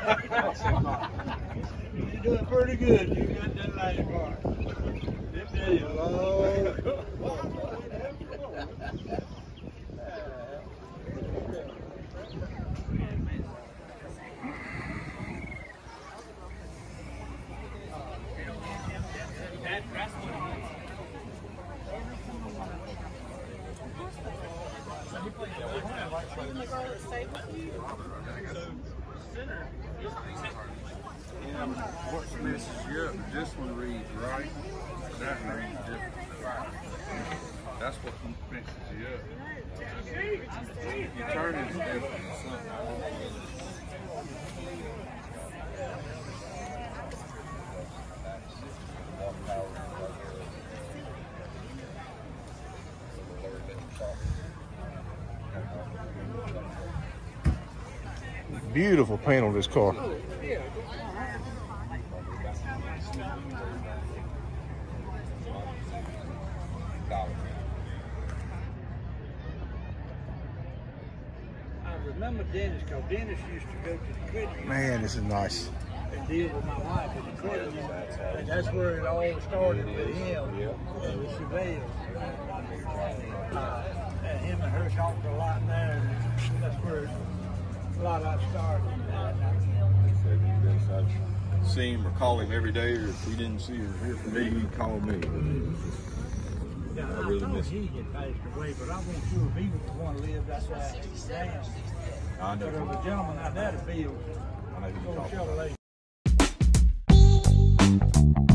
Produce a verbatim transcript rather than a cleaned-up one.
You're doing pretty good. You got that last part. This day is long. What messes you up? This one reads right, that one reads different. That's what messes you up. You turn it different or something. Beautiful paint on this car. I remember Dennis, because Dennis used to go to the credit union. Man, this is nice. And deal with my wife at the credit union. And that's where it all started with him and the Chevy. Uh, and him and her talked a lot there. And that's where a lot of that started. See him or call him every day, or if he didn't see or hear from me, he'd call me. Yeah, I, I really miss him. He had passed away, but I wasn't sure if he was the one who lived outside down. I know. But there was a gentleman out there to build. I know who you're talking about.